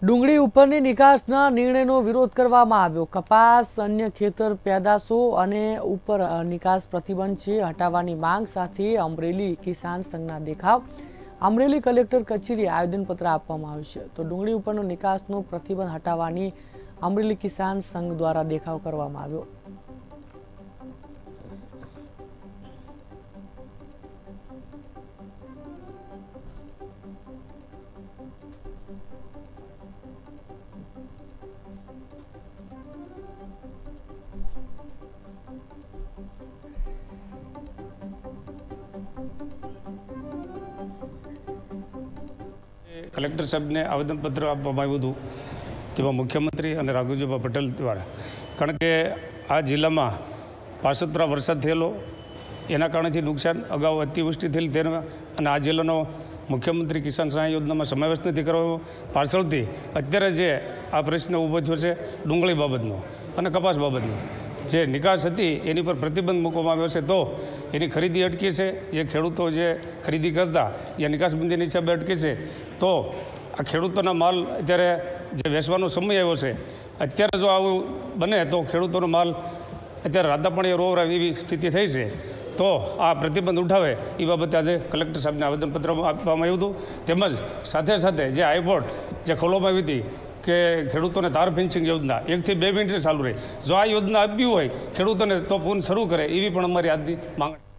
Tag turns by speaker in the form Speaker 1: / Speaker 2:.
Speaker 1: ડુંગળી ઉપરની નિકાસના નિર્ણયનો વિરોધ કરવામાં આવ્યો। કપાસ, અન્ય ખેતર પેદાશો અને ઉપર નિકાસ પ્રતિબંધ છે હટાવવાની માંગ સાથે અમરેલી કિસાન સંઘના દેખાવ। અમરેલી કલેક્ટર કચેરીએ આવેદનપત્ર આપવામાં આવ્યું છે। તો ડુંગળી ઉપરનો નિકાસનો પ્રતિબંધ હટાવવાની અમરેલી કિસાન સંઘ દ્વારા દેખાવ કરવામાં આવ્યો।
Speaker 2: कलेक्टर साहब ने आवेदनपत्र आप तेमा मुख्यमंत्री और राघवजीभाई पटेल द्वारा कारण के आ जिला में पाछोतरा वरसाद थयेलो एना कारण नुकसान अगाऊ अतिवृष्टि थयेली तेना आ जिल्लानो मुख्यमंत्री किसान सहाय योजना में समावेश नहीं करवायो। पाछळथी अत्यारे जे आ प्रश्न ऊभो थयो छे डुंगળી बाबतनो अने कपास बाबतनो जे निकास थी एनी पर प्रतिबंध मूकवामां आव्यो छे तो एनी खरीदी अटकी है। जे खेडूतो जे खरीदी करता या निकासबंधीना हिसाबे अटके छे तो आ खेडूतोना माल अत्यारे जे वेचवानो समय आव्यो छे अत्यारे जो आवुं बने तो खेडूतोनो माल अत्यारे राता पाणीए रोवरावे एवी स्थिति थई छे। तो आ प्रतिबंध उठावे ए बाबते आज कलेक्टर साहब ने आवेदनपत्र आपवामां आव्युं हतुं। तेमज साथे साथे जे हाईकोर्ट जे खोलवामां आवी हती के खेडूतों ने तार फेंसिंग योजना 1 થી 2 मिनिटे चालू रही, जो आ योजना आपी होय खेडूतों ने तो पुनः शुरू करे एवी पण अमारी आजनी मांग।